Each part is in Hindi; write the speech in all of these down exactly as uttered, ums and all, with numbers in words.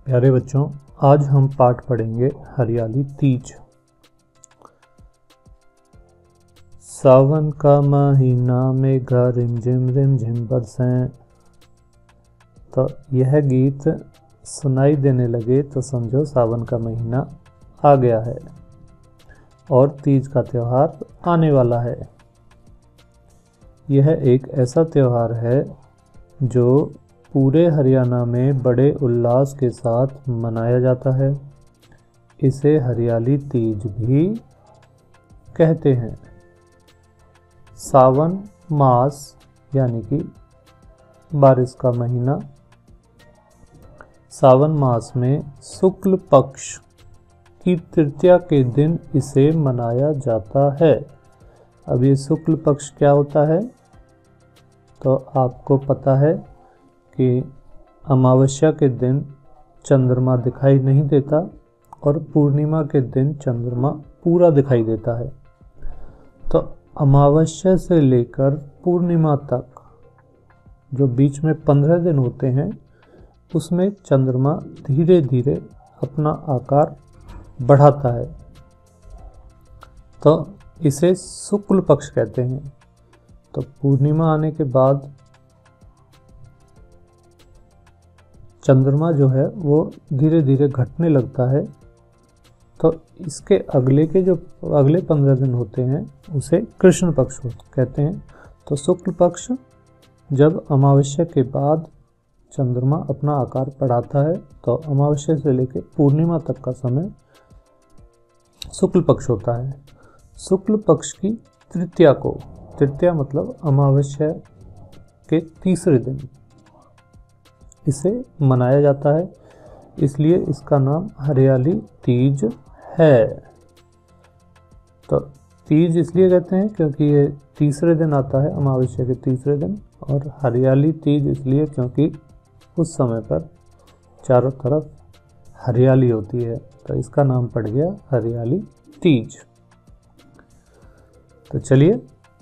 प्यारे बच्चों, आज हम पाठ पढ़ेंगे हरियाली तीज। सावन का महीना मेघा रिमझिम रिमझिम बरसें। तो यह गीत सुनाई देने लगे तो समझो सावन का महीना आ गया है और तीज का त्यौहार आने वाला है। यह एक ऐसा त्यौहार है जो पूरे हरियाणा में बड़े उल्लास के साथ मनाया जाता है। इसे हरियाली तीज भी कहते हैं। सावन मास यानी कि बारिश का महीना, सावन मास में शुक्ल पक्ष की तृतीया के दिन इसे मनाया जाता है। अब ये शुक्ल पक्ष क्या होता है? तो आपको पता है कि अमावस्या के दिन चंद्रमा दिखाई नहीं देता और पूर्णिमा के दिन चंद्रमा पूरा दिखाई देता है। तो अमावस्या से लेकर पूर्णिमा तक जो बीच में पंद्रह दिन होते हैं, उसमें चंद्रमा धीरे धीरे अपना आकार बढ़ाता है। तो इसे शुक्ल पक्ष कहते हैं। तो पूर्णिमा आने के बाद चंद्रमा जो है वो धीरे धीरे घटने लगता है। तो इसके अगले के जो अगले पंद्रह दिन होते हैं उसे कृष्ण पक्ष कहते हैं। तो शुक्ल पक्ष जब अमावस्या के बाद चंद्रमा अपना आकार बढ़ाता है, तो अमावस्या से लेकर पूर्णिमा तक का समय शुक्ल पक्ष होता है। शुक्ल पक्ष की तृतीया को, तृतीया मतलब अमावस्या के तीसरे दिन, इसे मनाया जाता है। इसलिए इसका नाम हरियाली तीज है। तो तीज इसलिए कहते हैं क्योंकि ये तीसरे दिन आता है, अमावस्या के तीसरे दिन। और हरियाली तीज इसलिए क्योंकि उस समय पर चारों तरफ हरियाली होती है, तो इसका नाम पड़ गया हरियाली तीज। तो चलिए,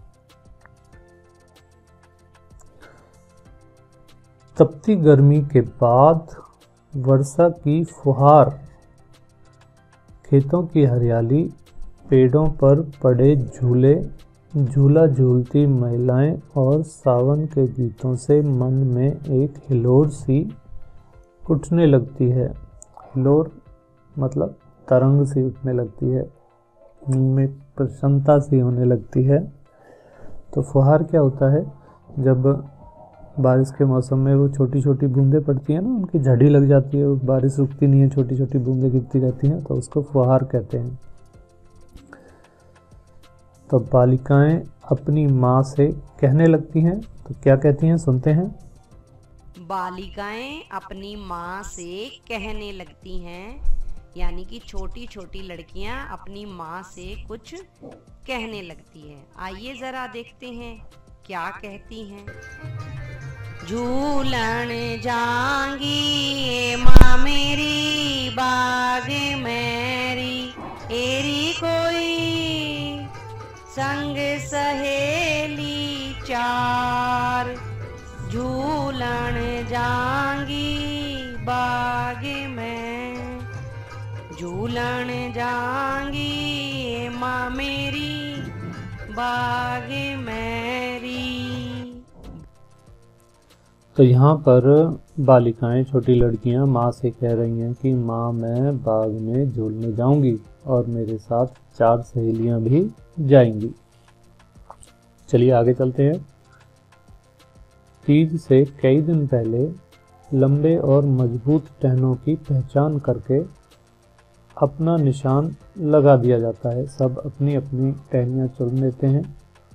तपती गर्मी के बाद वर्षा की फुहार, खेतों की हरियाली, पेड़ों पर पड़े झूले, झूला झूलती महिलाएं और सावन के गीतों से मन में एक हिलोर सी उठने लगती है। हिलोर मतलब तरंग सी उठने लगती है, मन में प्रसन्नता सी होने लगती है। तो फुहार क्या होता है? जब बारिश के मौसम में वो छोटी छोटी बूंदें पड़ती हैं ना, उनकी झड़ी लग जाती है, बारिश रुकती नहीं है, छोटी छोटी बूंदें गिरती रहती हैं, तो उसको फुहार कहते हैं। तो बालिकाएं अपनी माँ से कहने लगती हैं। तो क्या कहती हैं, सुनते हैं। बालिकाएं अपनी माँ से कहने लगती हैं, यानी कि छोटी छोटी लड़कियां अपनी माँ से कुछ कहने लगती हैं। आइए जरा देखते हैं क्या कहती हैं। झूलन जांगी माँ मेरी, बाग मेरी एरी कोई, संग सहेली चार, झूलन जांगी बाग में, झूलन जांगी माँ मेरी, बाग मेरी। तो यहाँ पर बालिकाएं, छोटी लड़कियां माँ से कह रही हैं कि माँ मैं बाग में झूलने जाऊंगी और मेरे साथ चार सहेलियां भी जाएंगी। चलिए आगे चलते हैं। तीज से कई दिन पहले लंबे और मजबूत टहनों की पहचान करके अपना निशान लगा दिया जाता है। सब अपनी अपनी टहनियाँ चुन लेते हैं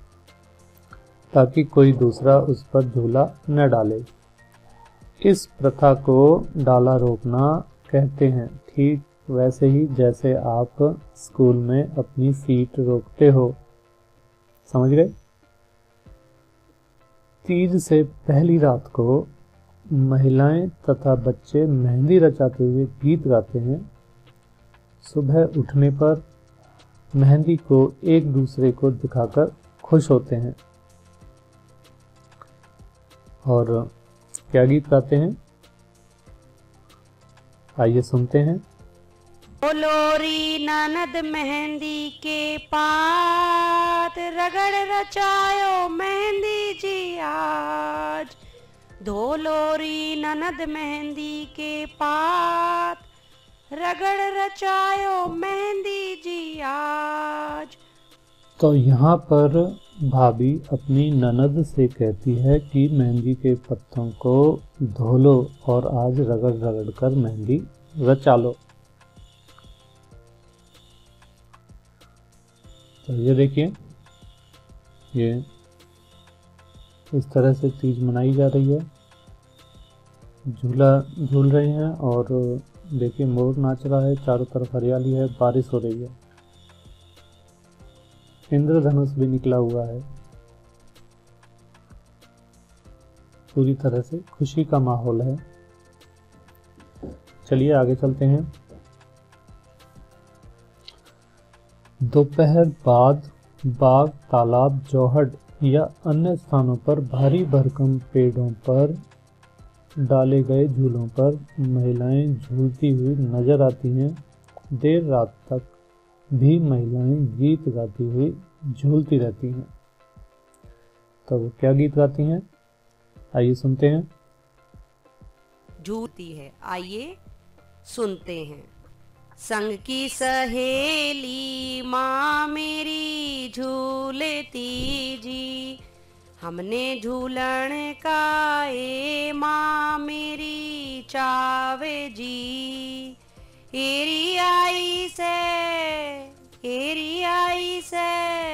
ताकि कोई दूसरा उस पर झूला न डाले। इस प्रथा को डाला रोकना कहते हैं। ठीक वैसे ही जैसे आप स्कूल में अपनी सीट रोकते हो। समझ गए? तीज से पहली रात को महिलाएं तथा बच्चे मेहंदी रचाते हुए गीत गाते हैं। सुबह उठने पर मेहंदी को एक दूसरे को दिखाकर खुश होते हैं। और क्या गीत गाते हैं? आइए सुनते हैं। लोरी ननद मेहंदी के पात, रगड़ रचायो मेहंदी जी आज। धो लोरी ननद मेहंदी के पात, रगड़ रचायो मेहंदी जी आज। तो यहाँ पर भाभी अपनी ननद से कहती है कि मेहंदी के पत्तों को धो लो और आज रगड़ रगड़ कर मेहंदी रचा लो। तो ये देखिए, ये इस तरह से तीज मनाई जा रही है। झूला झूल रहे हैं और देखिए मोर नाच रहा है, चारों तरफ हरियाली है, बारिश हो रही है, इंद्रधनुष भी निकला हुआ है। पूरी तरह से खुशी का माहौल है। चलिए आगे चलते हैं। दोपहर बाद बाग, तालाब, जौहट या अन्य स्थानों पर भारी भरकम पेड़ों पर डाले गए झूलों पर महिलाएं झूलती हुई नजर आती हैं। देर रात तक भी महिलाएं गीत गाती हुई झूलती रहती हैं। तो वो क्या गीत गाती हैं, आइए सुनते हैं। झूलती है, आइए सुनते हैं। संग की सहेली माँ मेरी झूलती जी, हमने झूलन का ए माँ मेरी चावे जी। एरी आई से एरी आई से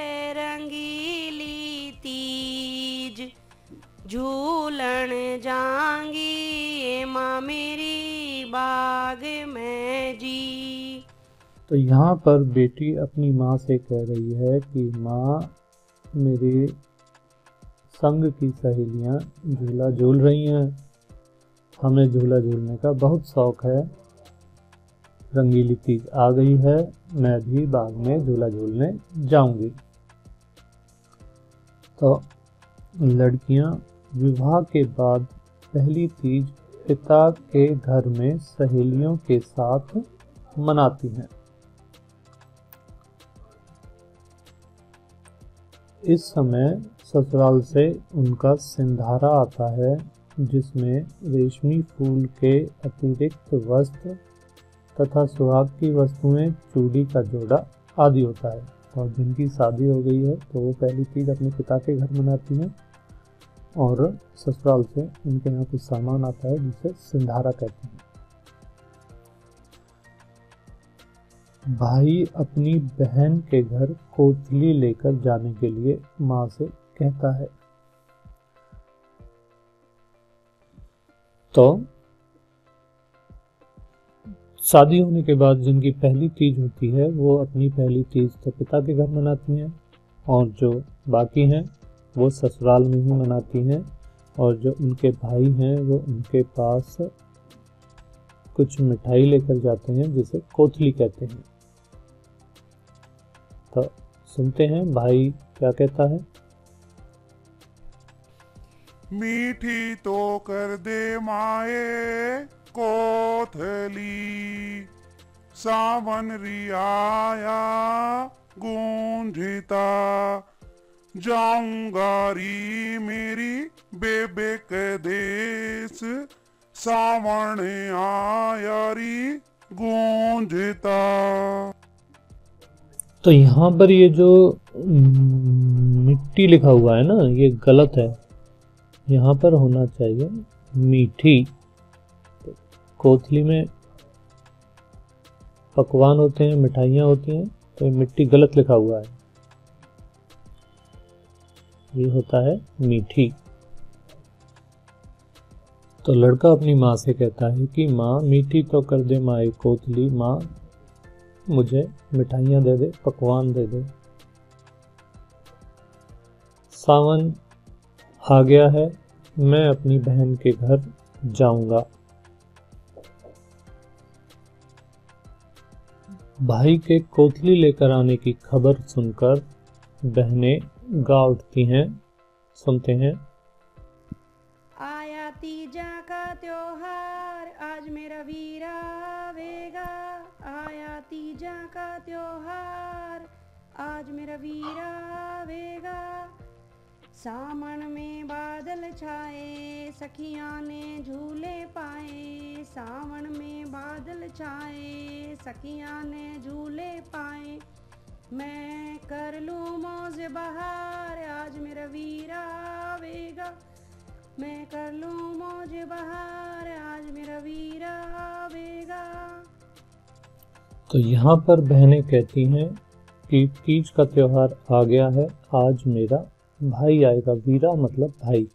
रंगीली तीज, झूलन जांगी ए माँ मेरी बाग में जी। तो यहाँ पर बेटी अपनी माँ से कह रही है कि माँ, मेरे संग की सहेलियाँ झूला झूल रही हैं, हमें झूला झूलने का बहुत शौक है, रंगीली तीज आ गई है, मैं भी बाग में झूला झूलने जाऊंगी। तो लड़कियां विवाह के बाद पहली तीज पिता के घर में सहेलियों के साथ मनाती हैं। इस समय ससुराल से उनका सिंधारा आता है, जिसमें रेशमी फूल के अतिरिक्त वस्त्र तथा सुहाग की वस्तुएं, चूड़ी का जोड़ा आदि होता है। और जिनकी शादी हो गई है तो वो पहली तीज अपने पिता के घर मनाती हैं और ससुराल से उनके यहाँ कुछ सामान आता है जिसे सिंधारा कहते हैं। भाई अपनी बहन के घर कोथली लेकर जाने के लिए माँ से कहता है। तो शादी होने के बाद जिनकी पहली तीज होती है वो अपनी पहली तीज तो पिता के घर मनाती हैं और जो बाकी हैं वो ससुराल में ही मनाती हैं। और जो उनके भाई हैं वो उनके पास कुछ मिठाई लेकर जाते हैं जिसे कोथली कहते हैं। तो सुनते हैं भाई क्या कहता है। मीठी तो कर दे माए कोथली, सावन रियाया गूंजता, जाऊंगा री मेरी बेबे के देश, सावन आया री गूंजता। तो यहाँ पर ये जो मिट्टी लिखा हुआ है ना, ये गलत है। यहाँ पर होना चाहिए मीठी। कोथली में पकवान होते हैं, मिठाइयाँ होती हैं, तो ये मिट्टी गलत लिखा हुआ है, ये होता है मीठी। तो लड़का अपनी माँ से कहता है कि माँ मीठी तो कर दे माए कोथली, माँ मुझे मिठाइयाँ दे दे, पकवान दे दे। सावन आ गया है, मैं अपनी बहन के घर जाऊंगा। भाई के कोथली लेकर आने की खबर सुनकर बहनें गा उठती हैं। सुनते हैं। आया तीजा का त्योहार, आज मेरा वीरा आवेगा। आया तीजा का त्योहार, आज मेरा वीरा आवेगा। सावन में बादल छाए, सखियां ने झूले पाए। सावन में बादल छाए, सखियां ने झूले पाए। मैं कर लूं मौज बहार, आज मेरा वीरा आवेगा। मैं कर लूं मौज बहार, आज मेरा वीरा आवेगा। तो यहाँ पर बहनें कहती हैं कि तीज का त्योहार आ गया है, आज मेरा भाई आएगा। वीरा मतलब भाई।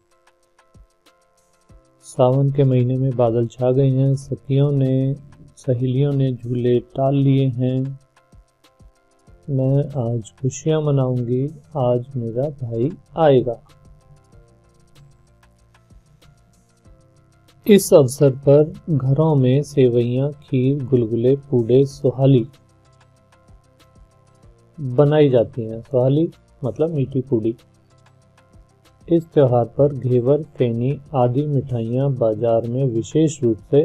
सावन के महीने में बादल छा गए हैं, सखियों ने सहेलियों ने झूले टाल लिए हैं। मैं आज खुशियां मनाऊंगी, आज मेरा भाई आएगा। इस अवसर पर घरों में सेवइयां, खीर, गुलगुले, पूड़े, सुहाली बनाई जाती हैं। सुहाली मतलब मीठी पूड़ी। इस त्योहार पर घेवर, फेनी आदि मिठाइयां बाजार में विशेष रूप से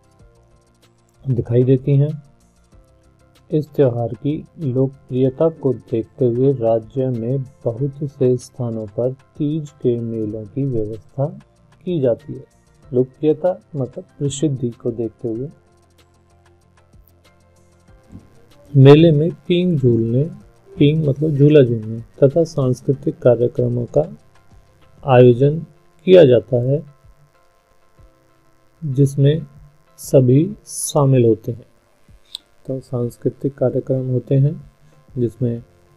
दिखाई देती हैं। इस त्योहार की लोकप्रियता को देखते हुए राज्य में बहुत से स्थानों पर तीज के मेलों की व्यवस्था की जाती है। लोकप्रियता मतलब प्रसिद्धि को देखते हुए मेले में पींग झूलने, पींग मतलब झूला झूलने तथा सांस्कृतिक कार्यक्रमों का आयोजन किया जाता है, जिसमें सभी शामिल होते हैं। तो सांस्कृतिक कार्यक्रम होते हैं जिसमें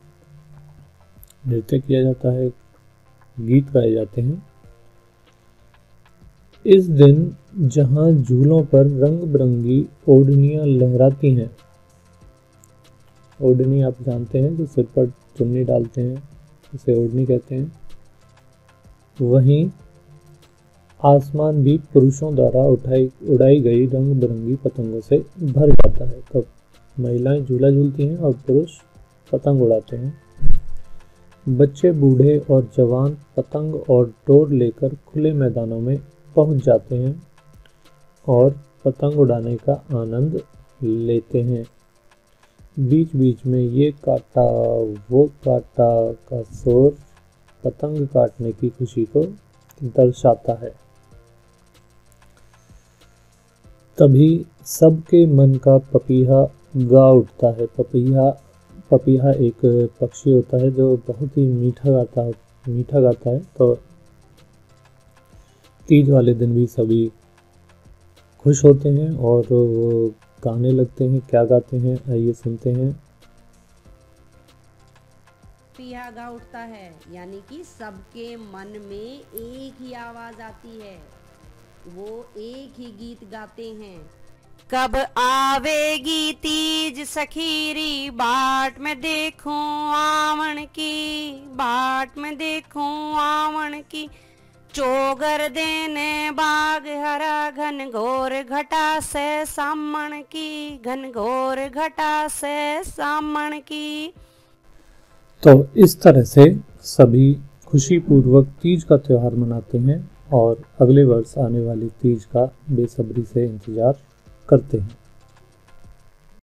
नृत्य किया जाता है, गीत गाए जाते हैं। इस दिन जहां झूलों पर रंग बिरंगी ओढ़नियां लहराती हैं, ओढ़नी आप जानते हैं जो सिर पर चुन्नी डालते हैं, उसे ओढ़नी कहते हैं, वहीं आसमान भी पुरुषों द्वारा उठाई उड़ाई गई रंग बिरंगी पतंगों से भर जाता है। तब महिलाएं झूला झूलती हैं और पुरुष पतंग उड़ाते हैं। बच्चे, बूढ़े और जवान पतंग और डोर लेकर खुले मैदानों में पहुंच जाते हैं और पतंग उड़ाने का आनंद लेते हैं। बीच बीच में ये काटा वो काटा का शोर पतंग काटने की खुशी को दर्शाता है। तभी सबके मन का पपीहा गा उठता है। पपीहा पपीहा एक पक्षी होता है जो बहुत ही मीठा गाता है मीठा गाता है। तो तीज वाले दिन भी सभी खुश होते हैं और वो गाने लगते हैं। क्या गाते हैं आइए सुनते हैं। पपीहा गा उठता है यानी कि सबके मन में एक ही आवाज आती है, वो एक ही गीत गाते हैं। कब आवेगी तीज सखीरी, बाट में देखूं आवन की, बाट में देखूं आवन की। चोगर देने बाग हरा, घन घोर घटा से सामण की, घन घोर घटा से सामण की। तो इस तरह से सभी खुशी पूर्वक तीज का त्योहार मनाते हैं और अगले वर्ष आने वाली तीज का बेसब्री से इंतजार करते हैं।